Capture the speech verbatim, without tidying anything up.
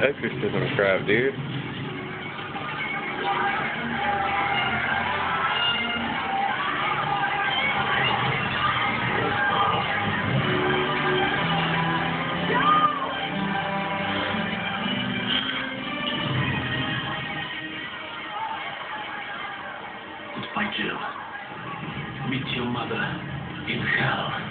exorcism crap, dude. Goodbye, Jill. Meet your mother in hell.